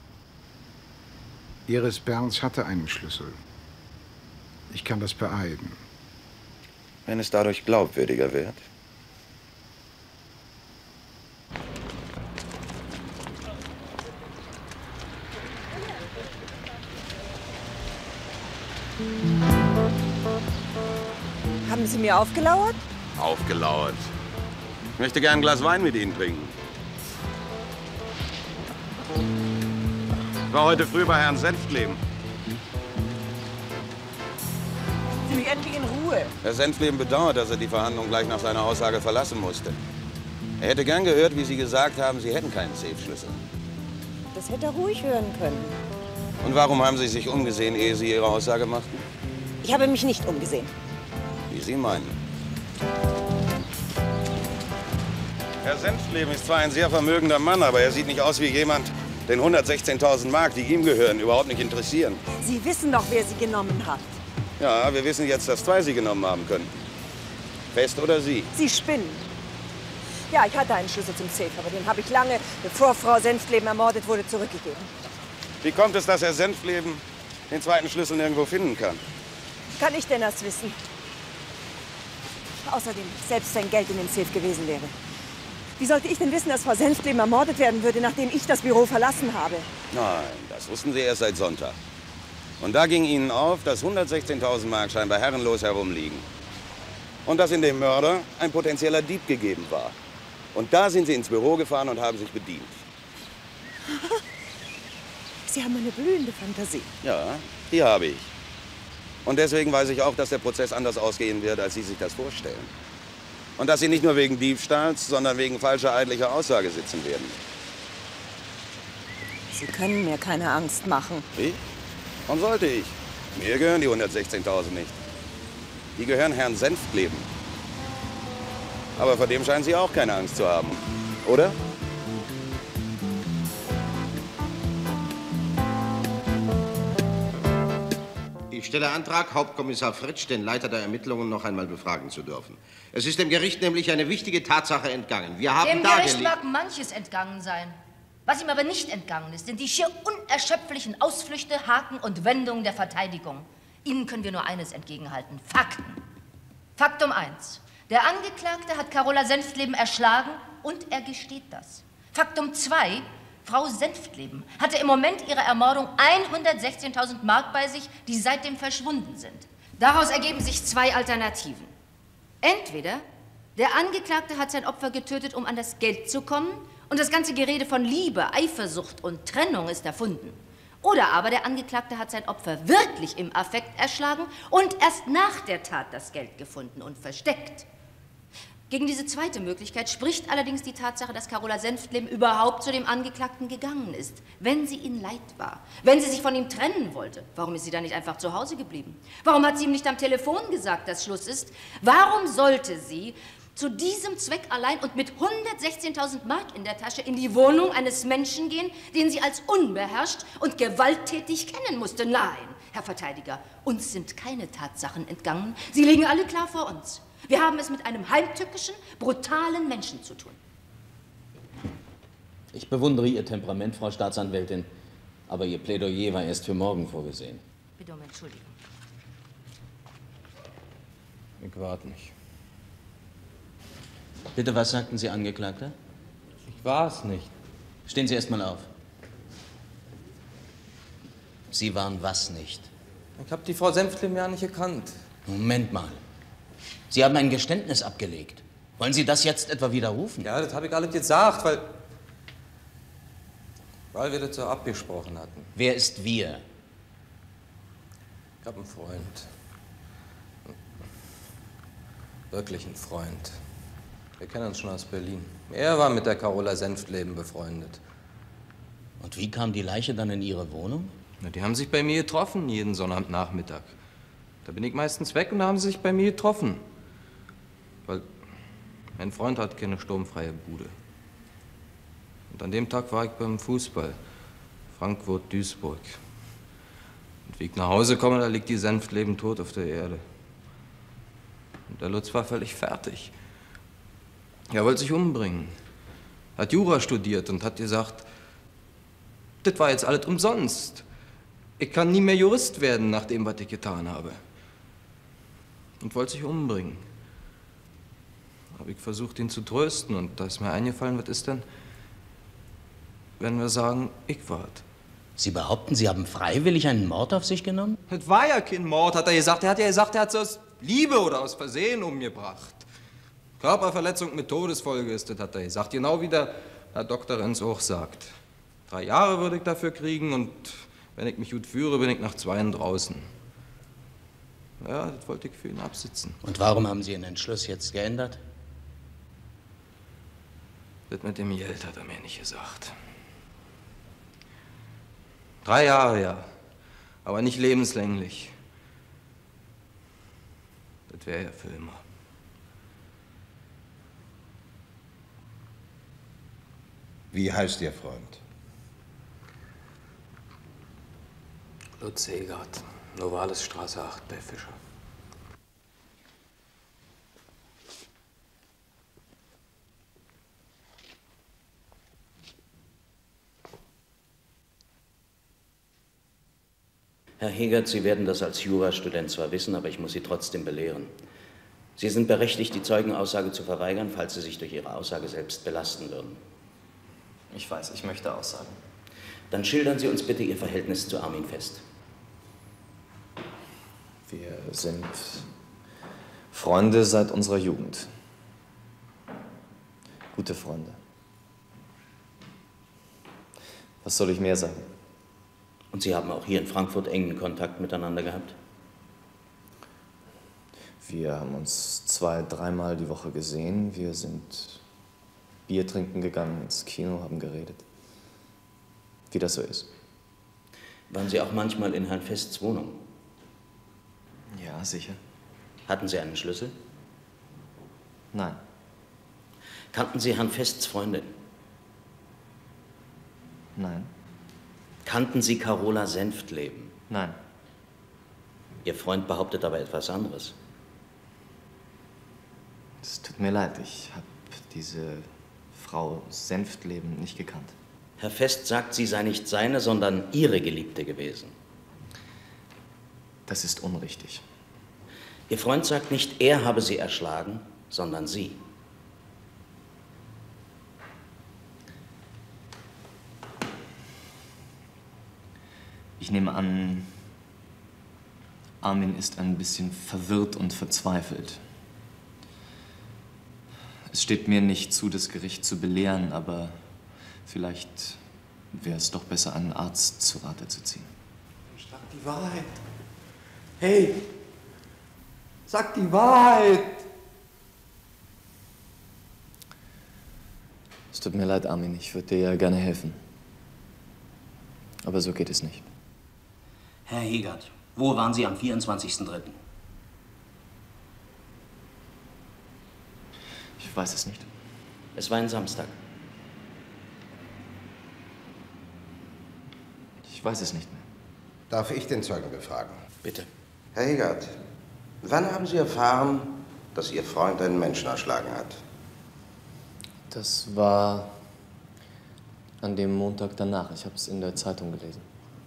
Iris Berns hatte einen Schlüssel. Ich kann das beeiden. Wenn es dadurch glaubwürdiger wird. Haben Sie mir aufgelauert? Aufgelauert. Ich möchte gern ein Glas Wein mit Ihnen trinken. Ich war heute früh bei Herrn Senftleben. Sie mich endlich in Ruhe. Herr Senftleben bedauert, dass er die Verhandlung gleich nach seiner Aussage verlassen musste. Er hätte gern gehört, wie Sie gesagt haben, Sie hätten keinen Safe-Schlüssel. Das hätte er ruhig hören können. Und warum haben Sie sich umgesehen, ehe Sie Ihre Aussage machten? Ich habe mich nicht umgesehen. Wie Sie meinen. Herr Senftleben ist zwar ein sehr vermögender Mann, aber er sieht nicht aus wie jemand, den hundertsechzehntausend Mark, die ihm gehören, überhaupt nicht interessieren. Sie wissen doch, wer Sie genommen hat. Ja, wir wissen jetzt, dass zwei Sie genommen haben könnten. Fest oder Sie? Sie spinnen. Ja, ich hatte einen Schlüssel zum Safe, aber den habe ich lange, bevor Frau Senftleben ermordet wurde, zurückgegeben. Wie kommt es, dass Herr Senftleben den zweiten Schlüssel nirgendwo finden kann? Kann ich denn das wissen? Außerdem, selbst wenn Geld in dem Safe gewesen wäre. Wie sollte ich denn wissen, dass Frau Senftleben ermordet werden würde, nachdem ich das Büro verlassen habe? Nein, das wussten Sie erst seit Sonntag. Und da ging Ihnen auf, dass hundertsechzehntausend Mark scheinbar herrenlos herumliegen. Und dass in dem Mörder ein potenzieller Dieb gegeben war. Und da sind Sie ins Büro gefahren und haben sich bedient. Sie haben eine blühende Fantasie. Ja, die habe ich. Und deswegen weiß ich auch, dass der Prozess anders ausgehen wird, als Sie sich das vorstellen. Und dass Sie nicht nur wegen Diebstahls, sondern wegen falscher eidlicher Aussage sitzen werden. Sie können mir keine Angst machen. Wie? Und sollte ich? Mir gehören die hundertsechzehntausend nicht. Die gehören Herrn Senftleben. Aber vor dem scheinen Sie auch keine Angst zu haben, oder? Ich stelle Antrag, Hauptkommissar Fritsch, den Leiter der Ermittlungen, noch einmal befragen zu dürfen. Es ist dem Gericht nämlich eine wichtige Tatsache entgangen. Wir haben Dem Gericht dargelegt... mag manches entgangen sein. Was ihm aber nicht entgangen ist, sind die schier unerschöpflichen Ausflüchte, Haken und Wendungen der Verteidigung. Ihnen können wir nur eines entgegenhalten: Fakten. Faktum eins. Der Angeklagte hat Carola Senftleben erschlagen und er gesteht das. Faktum zwei. Frau Senftleben hatte im Moment ihrer Ermordung hundertsechzehntausend Mark bei sich, die seitdem verschwunden sind. Daraus ergeben sich zwei Alternativen. Entweder Der Angeklagte hat sein Opfer getötet, um an das Geld zu kommen. Und das ganze Gerede von Liebe, Eifersucht und Trennung ist erfunden. Oder aber der Angeklagte hat sein Opfer wirklich im Affekt erschlagen und erst nach der Tat das Geld gefunden und versteckt. Gegen diese zweite Möglichkeit spricht allerdings die Tatsache, dass Carola Senftleben überhaupt zu dem Angeklagten gegangen ist. Wenn sie ihn leid war, wenn sie sich von ihm trennen wollte, warum ist sie dann nicht einfach zu Hause geblieben? Warum hat sie ihm nicht am Telefon gesagt, dass Schluss ist? Warum sollte sie zu diesem Zweck allein und mit hundertsechzehntausend Mark in der Tasche in die Wohnung eines Menschen gehen, den sie als unbeherrscht und gewalttätig kennen musste? Nein, Herr Verteidiger, uns sind keine Tatsachen entgangen. Sie liegen alle klar vor uns. Wir haben es mit einem heimtückischen, brutalen Menschen zu tun. Ich bewundere Ihr Temperament, Frau Staatsanwältin, aber Ihr Plädoyer war erst für morgen vorgesehen. Bitte um Entschuldigung. Ich warte nicht. Bitte, was sagten Sie, Angeklagter? Ich war es nicht. Stehen Sie erst mal auf. Sie waren was nicht? Ich habe die Frau Senftleben ja nicht erkannt. Moment mal. Sie haben ein Geständnis abgelegt. Wollen Sie das jetzt etwa widerrufen? Ja, das habe ich alles gesagt, weil... weil wir das so abgesprochen hatten. Wer ist wir? Ich habe einen Freund. Wirklich einen Freund. Wir kennen uns schon aus Berlin. Er war mit der Carola Senftleben befreundet. Und wie kam die Leiche dann in Ihre Wohnung? Na, die haben sich bei mir getroffen, jeden Sonnabendnachmittag. Da bin ich meistens weg und da haben sie sich bei mir getroffen. Weil mein Freund hat keine sturmfreie Bude. Und an dem Tag war ich beim Fußball. Frankfurt-Duisburg. Und wie ich nach Hause komme, da liegt die Senftleben tot auf der Erde. Und der Lutz war völlig fertig. Er wollte sich umbringen. Hat Jura studiert und hat gesagt, das war jetzt alles umsonst. Ich kann nie mehr Jurist werden nach dem, was ich getan habe. Und wollte sich umbringen. Habe ich versucht, ihn zu trösten und da ist mir eingefallen, was ist denn, wenn wir sagen, ich war es. Sie behaupten, Sie haben freiwillig einen Mord auf sich genommen? Das war ja kein Mord, hat er gesagt. Er hat ja gesagt, er hat es aus Liebe oder aus Versehen umgebracht. Körperverletzung mit Todesfolge ist das, hat er gesagt. Genau wie der Herr Doktor Renz auch sagt. Drei Jahre würde ich dafür kriegen und wenn ich mich gut führe, bin ich nach zweien draußen. Ja, das wollte ich für ihn absitzen. Und warum haben Sie Ihren Entschluss jetzt geändert? Das mit dem Geld hat er mir nicht gesagt. Drei Jahre, ja. Aber nicht lebenslänglich. Das wäre ja für immer. Wie heißt Ihr Freund? Lutz Egert, Novalesstraße acht bei Fischer. Herr Hegert, Sie werden das als Jurastudent zwar wissen, aber ich muss Sie trotzdem belehren. Sie sind berechtigt, die Zeugenaussage zu verweigern, falls Sie sich durch Ihre Aussage selbst belasten würden. Ich weiß, ich möchte aussagen. Dann schildern Sie uns bitte Ihr Verhältnis zu Armin Fest. Wir sind Freunde seit unserer Jugend. Gute Freunde. Was soll ich mehr sagen? Und Sie haben auch hier in Frankfurt engen Kontakt miteinander gehabt? Wir haben uns zwei, dreimal die Woche gesehen. Wir sind Bier trinken gegangen, ins Kino, haben geredet. Wie das so ist. Waren Sie auch manchmal in Herrn Fests Wohnung? Ja, sicher. Hatten Sie einen Schlüssel? Nein. Kannten Sie Herrn Fests Freundin? Nein. Kannten Sie Carola Senftleben? Nein. Ihr Freund behauptet aber etwas anderes. Es tut mir leid, ich habe diese Frau Senftleben nicht gekannt. Herr Fest sagt, sie sei nicht seine, sondern Ihre Geliebte gewesen. Das ist unrichtig. Ihr Freund sagt nicht, er habe sie erschlagen, sondern Sie. Ich nehme an, Armin ist ein bisschen verwirrt und verzweifelt. Es steht mir nicht zu, das Gericht zu belehren, aber vielleicht wäre es doch besser, einen Arzt zu Rate zu ziehen. Sag die Wahrheit. Hey, sag die Wahrheit. Es tut mir leid, Armin, ich würde dir ja gerne helfen. Aber so geht es nicht. Herr Hegert, wo waren Sie am vierundzwanzigsten dritten? Ich weiß es nicht. Es war ein Samstag. Ich weiß es nicht mehr. Darf ich den Zeugen befragen? Bitte. Herr Hegert, wann haben Sie erfahren, dass Ihr Freund einen Menschen erschlagen hat? Das war an dem Montag danach. Ich habe es in der Zeitung gelesen.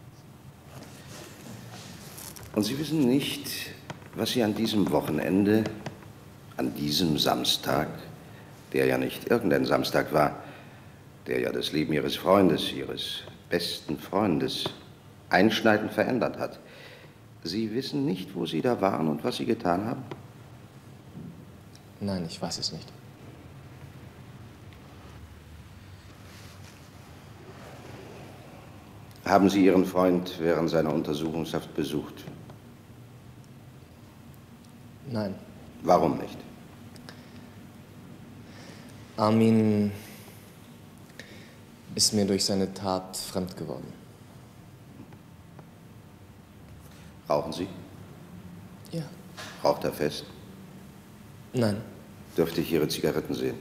Und Sie wissen nicht, was Sie an diesem Wochenende, an diesem Samstag, der ja nicht irgendein Samstag war, der ja das Leben Ihres Freundes, Ihres besten Freundes, einschneidend verändert hat. Sie wissen nicht, wo Sie da waren und was Sie getan haben? Nein, ich weiß es nicht. Haben Sie Ihren Freund während seiner Untersuchungshaft besucht? Nein. Warum nicht? Armin ist mir durch seine Tat fremd geworden. Rauchen Sie? Ja. Raucht er fest? Nein. Dürfte ich Ihre Zigaretten sehen?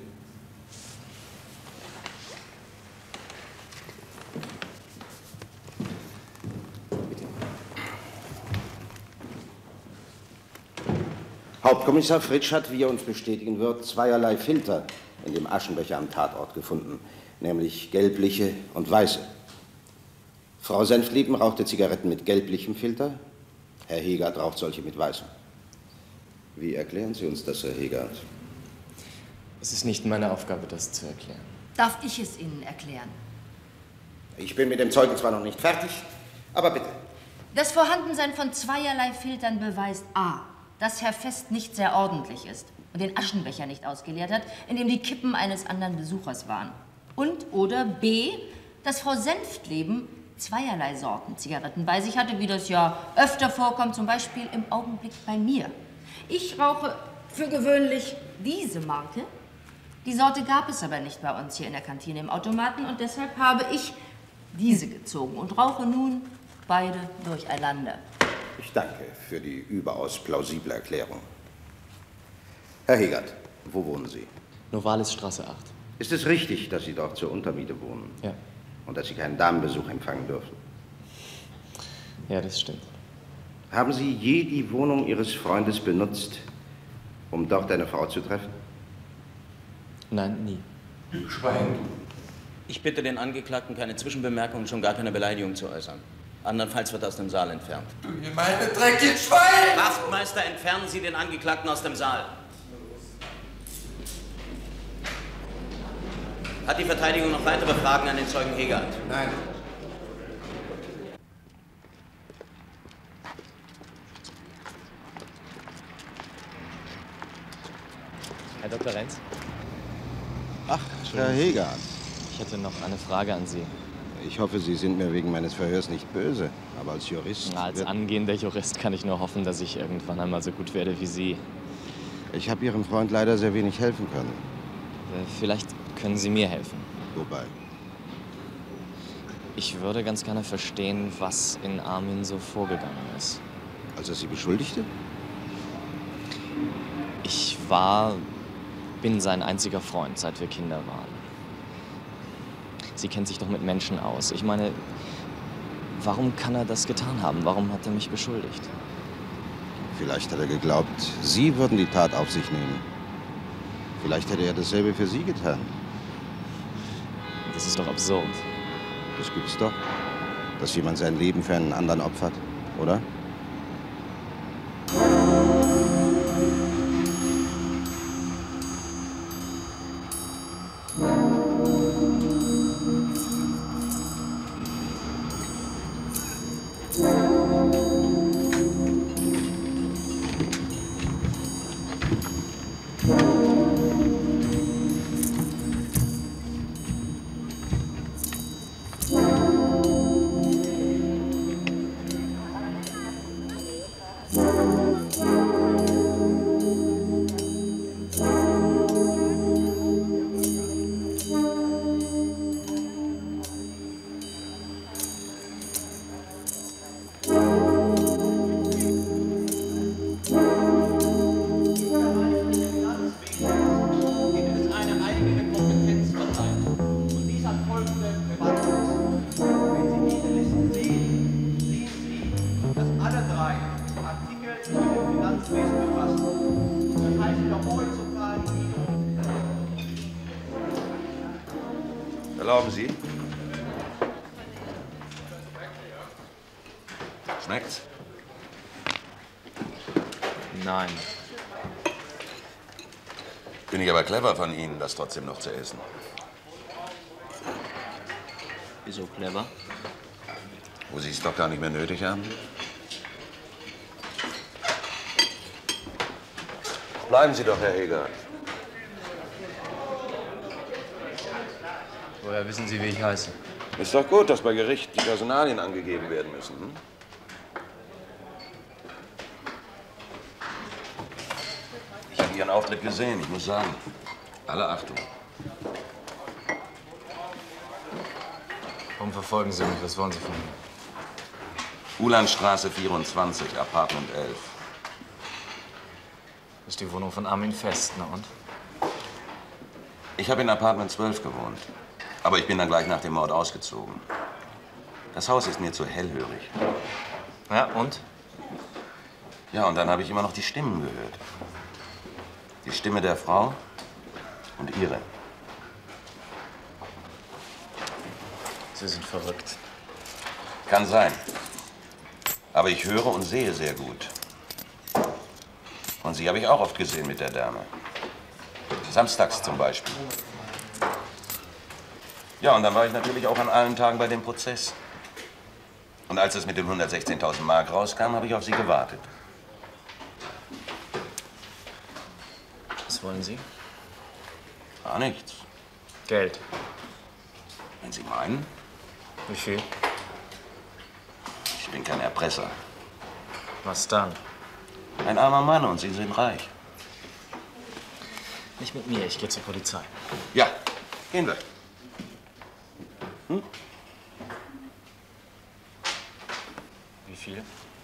Hauptkommissar Fritsch hat, wie er uns bestätigen wird, zweierlei Filter in dem Aschenbecher am Tatort gefunden, nämlich gelbliche und weiße. Frau Senftleben rauchte Zigaretten mit gelblichem Filter, Herr Hegert raucht solche mit weißem. Wie erklären Sie uns das, Herr Hegert? Es ist nicht meine Aufgabe, das zu erklären. Darf ich es Ihnen erklären? Ich bin mit dem Zeugen zwar noch nicht fertig, aber bitte. Das Vorhandensein von zweierlei Filtern beweist a, dass Herr Fest nicht sehr ordentlich ist und den Aschenbecher nicht ausgeleert hat, in dem die Kippen eines anderen Besuchers waren. Und oder b, dass Frau Senftleben zweierlei Sorten Zigaretten bei sich hatte, wie das ja öfter vorkommt, zum Beispiel im Augenblick bei mir. Ich rauche für gewöhnlich diese Marke. Die Sorte gab es aber nicht bei uns hier in der Kantine im Automaten und deshalb habe ich diese gezogen und rauche nun beide durcheinander. Ich danke für die überaus plausible Erklärung. Herr Hegert, wo wohnen Sie? Novalisstraße acht. Ist es richtig, dass Sie dort zur Untermiete wohnen? Ja. Und dass Sie keinen Damenbesuch empfangen dürfen? Ja, das stimmt. Haben Sie je die Wohnung Ihres Freundes benutzt, um dort eine Frau zu treffen? Nein, nie. Schwein. Ich bitte den Angeklagten, keine Zwischenbemerkungen, schon gar keine Beleidigung zu äußern. Andernfalls wird er aus dem Saal entfernt. Du gemeine dreckige Schwein! Wachtmeister, entfernen Sie den Angeklagten aus dem Saal. Hat die Verteidigung noch weitere Fragen an den Zeugen Hegert? Nein. Herr Doktor Renz? Ach, Herr Hegert. Ich hätte noch eine Frage an Sie. Ich hoffe, Sie sind mir wegen meines Verhörs nicht böse, aber als Jurist... Na, als angehender Jurist kann ich nur hoffen, dass ich irgendwann einmal so gut werde wie Sie. Ich habe Ihrem Freund leider sehr wenig helfen können. Vielleicht können Sie mir helfen. Wobei? Ich würde ganz gerne verstehen, was in Armin so vorgegangen ist. Als er Sie beschuldigte? Ich war, bin sein einziger Freund, seit wir Kinder waren. Sie kennt sich doch mit Menschen aus. Ich meine, warum kann er das getan haben? Warum hat er mich beschuldigt? Vielleicht hat er geglaubt, Sie würden die Tat auf sich nehmen. Vielleicht hätte er dasselbe für Sie getan. Das ist doch absurd. Das gibt's doch. Dass jemand sein Leben für einen anderen opfert, oder? Erlauben Sie? Schmeckt's? Nein. Bin ich aber clever von Ihnen, das trotzdem noch zu essen. Wieso clever? Wo Sie es doch gar nicht mehr nötig haben? Bleiben Sie doch, Herr Heger. Woher wissen Sie, wie ich heiße? Ist doch gut, dass bei Gericht die Personalien angegeben werden müssen. Hm? Ich habe Ihren Auftritt gesehen, ich muss sagen. Alle Achtung. Warum verfolgen Sie mich? Was wollen Sie von mir? Ulandstraße vierundzwanzig, Apartment elf. Das ist die Wohnung von Armin Fest, na und? Ich habe in Apartment zwölf gewohnt. Aber ich bin dann gleich nach dem Mord ausgezogen. Das Haus ist mir zu hellhörig. Ja, und? Ja, und dann habe ich immer noch die Stimmen gehört. Die Stimme der Frau und ihre. Sie sind verrückt. Kann sein. Aber ich höre und sehe sehr gut. Und sie habe ich auch oft gesehen mit der Dame. Samstags zum Beispiel. Ja, und dann war ich natürlich auch an allen Tagen bei dem Prozess. Und als es mit den hundertsechzehntausend Mark rauskam, habe ich auf Sie gewartet. Was wollen Sie? Gar nichts. Geld. Wenn Sie meinen. Wie viel? Ich bin kein Erpresser. Was dann? Ein armer Mann und Sie sind reich. Nicht mit mir, ich gehe zur Polizei. Ja, gehen wir. Hm? Wie viel?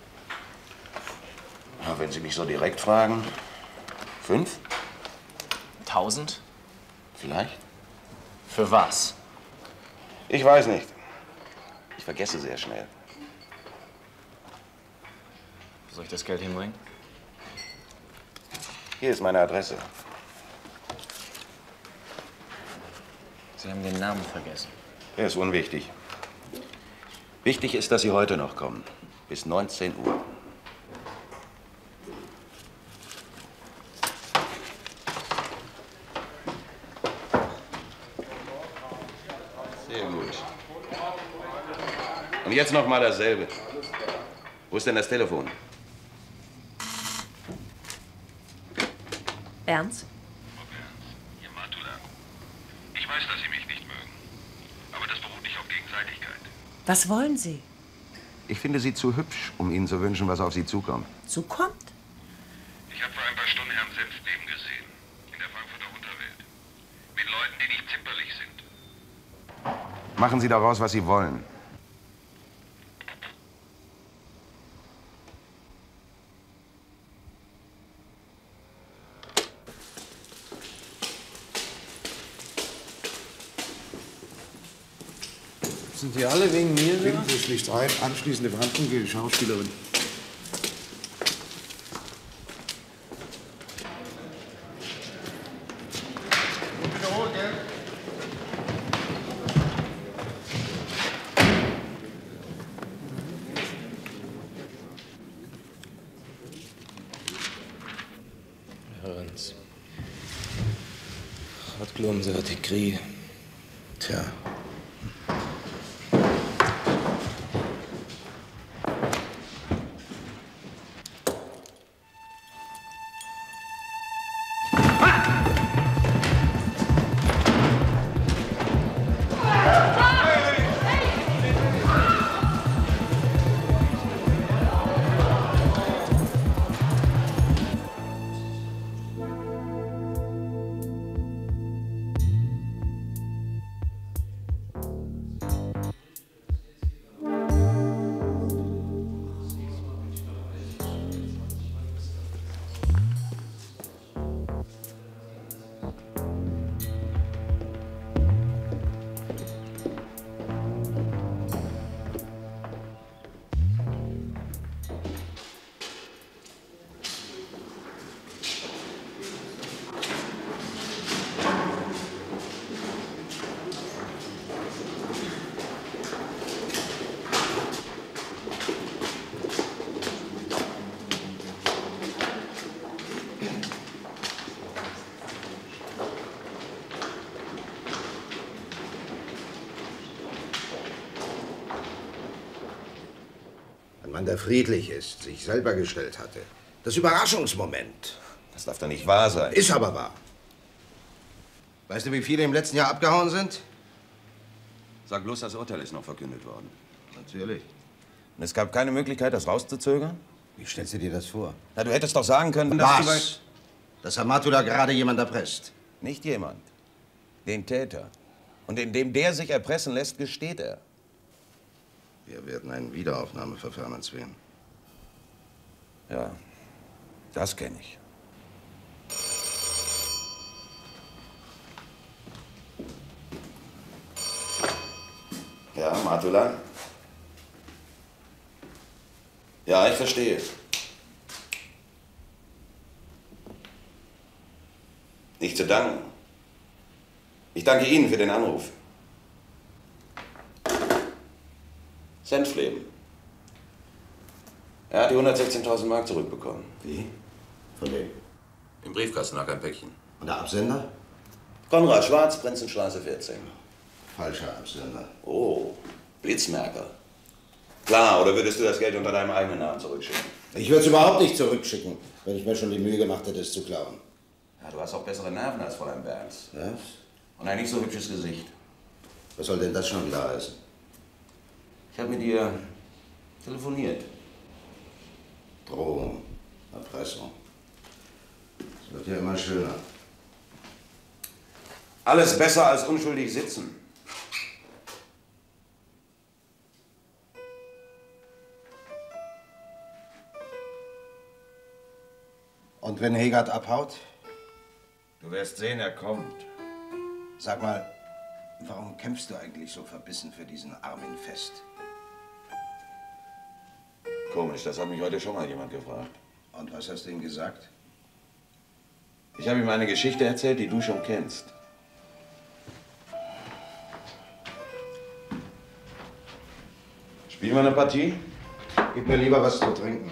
Ja, wenn Sie mich so direkt fragen. Fünf? Tausend? Vielleicht. Für was? Ich weiß nicht. Ich vergesse sehr schnell. Wo soll ich das Geld hinbringen? Hier ist meine Adresse. Sie haben den Namen vergessen. Er ist unwichtig. Wichtig ist, dass Sie heute noch kommen. Bis neunzehn Uhr. Sehr gut. Und jetzt noch mal dasselbe. Wo ist denn das Telefon? Ernst? Ich weiß, dass Sie mich nicht mögen. Aber das beruht nicht auf Gegenseitigkeit. Was wollen Sie? Ich finde Sie zu hübsch, um Ihnen zu wünschen, was auf Sie zukommt. Zukommt? Ich habe vor ein paar Stunden Herrn Senftleben gesehen. In der Frankfurter Unterwelt. Mit Leuten, die nicht zimperlich sind. Machen Sie daraus, was Sie wollen. Sind die alle wegen mir da? Finden Sie schlicht ein, anschließende Verhandlung gegen die Schauspielerin. Hören's. Hat Glomsatikrie. Tja. Mann, der friedlich ist, sich selber gestellt hatte. Das Überraschungsmoment. Das darf doch nicht wahr sein. Ist aber wahr. Weißt du, wie viele im letzten Jahr abgehauen sind? Sag bloß, das Urteil ist noch verkündet worden. Natürlich. Und es gab keine Möglichkeit, das rauszuzögern? Wie stellst du dir das vor? Na, du hättest doch sagen können, dass die Was? Dass Amatullah gerade jemand erpresst. Nicht jemand. Den Täter. Und indem der sich erpressen lässt, gesteht er. Wir werden ein Wiederaufnahmeverfahren erzwingen. Ja, das kenne ich. Ja, Amatullah? Ja, ich verstehe. Nicht zu danken. Ich danke Ihnen für den Anruf. Senfleben. Er hat die hundertsechzehntausend Mark zurückbekommen. Wie? Von wem? Im Briefkasten lag ein Päckchen. Und der Absender? Konrad Schwarz, Prinzenstraße vierzehn. Falscher Absender. Oh, Blitzmerker. Klar, oder würdest du das Geld unter deinem eigenen Namen zurückschicken? Ich würde es überhaupt nicht zurückschicken, wenn ich mir schon die Mühe gemacht hätte, es zu klauen. Ja, du hast auch bessere Nerven als Fräulein Berns. Was? Und ein nicht so hübsches Gesicht. Was soll denn das schon wieder heißen? Ich habe mit ihr telefoniert. Drohung, Erpressung. Es wird ja immer schöner. Alles besser als unschuldig sitzen. Und wenn Hegert abhaut? Du wirst sehen, er kommt. Sag mal, warum kämpfst du eigentlich so verbissen für diesen Armin Fest? Komisch, das hat mich heute schon mal jemand gefragt. Und was hast du ihm gesagt? Ich habe ihm eine Geschichte erzählt, die du schon kennst. Spielen wir eine Partie? Gib mir lieber was zu trinken.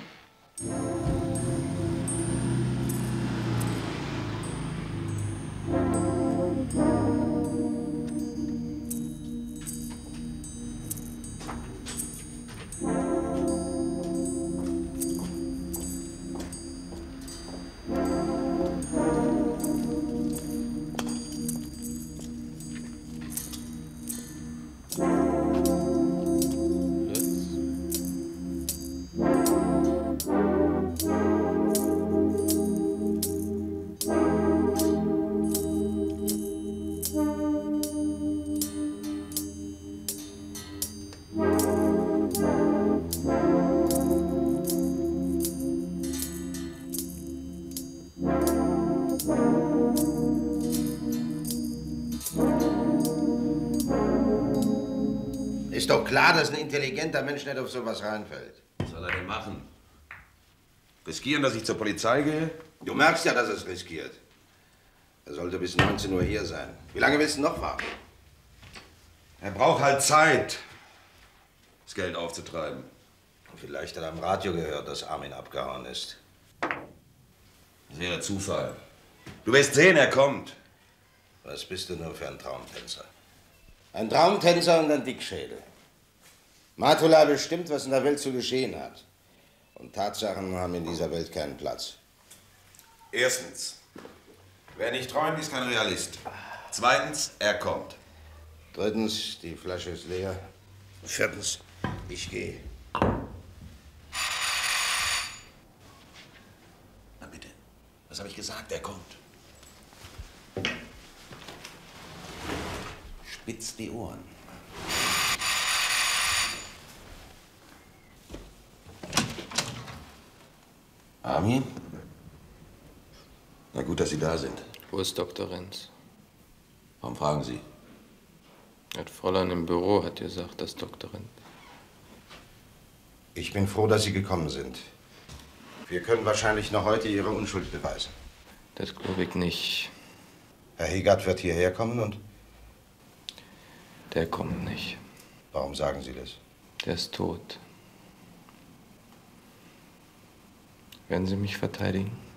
Ist doch klar, dass ein intelligenter Mensch nicht auf sowas reinfällt. Was soll er denn machen? Riskieren, dass ich zur Polizei gehe? Du merkst ja, dass es riskiert. Er sollte bis neunzehn Uhr hier sein. Wie lange willst du noch warten? Er braucht halt Zeit, das Geld aufzutreiben. Vielleicht hat er am Radio gehört, dass Armin abgehauen ist. Das wäre Zufall. Du wirst sehen, er kommt. Was bist du nur für ein Traumtänzer? Ein Traumtänzer und ein Dickschädel. Matullah bestimmt, was in der Welt zu geschehen hat. Und Tatsachen haben in dieser Welt keinen Platz. Erstens, wer nicht träumt, ist kein Realist. Zweitens, er kommt. Drittens, die Flasche ist leer. Viertens, ich gehe. Na bitte, was habe ich gesagt? Er kommt. Spitz die Ohren. Armin? Na gut, dass Sie da sind. Wo ist Doktor Renz? Warum fragen Sie? Das Fräulein im Büro hat gesagt, dass Doktor Renz. Ich bin froh, dass Sie gekommen sind. Wir können wahrscheinlich noch heute Ihre Unschuld beweisen. Das glaube ich nicht. Herr Hegert wird hierher kommen und... Der kommt nicht. Warum sagen Sie das? Der ist tot. Werden Sie mich verteidigen?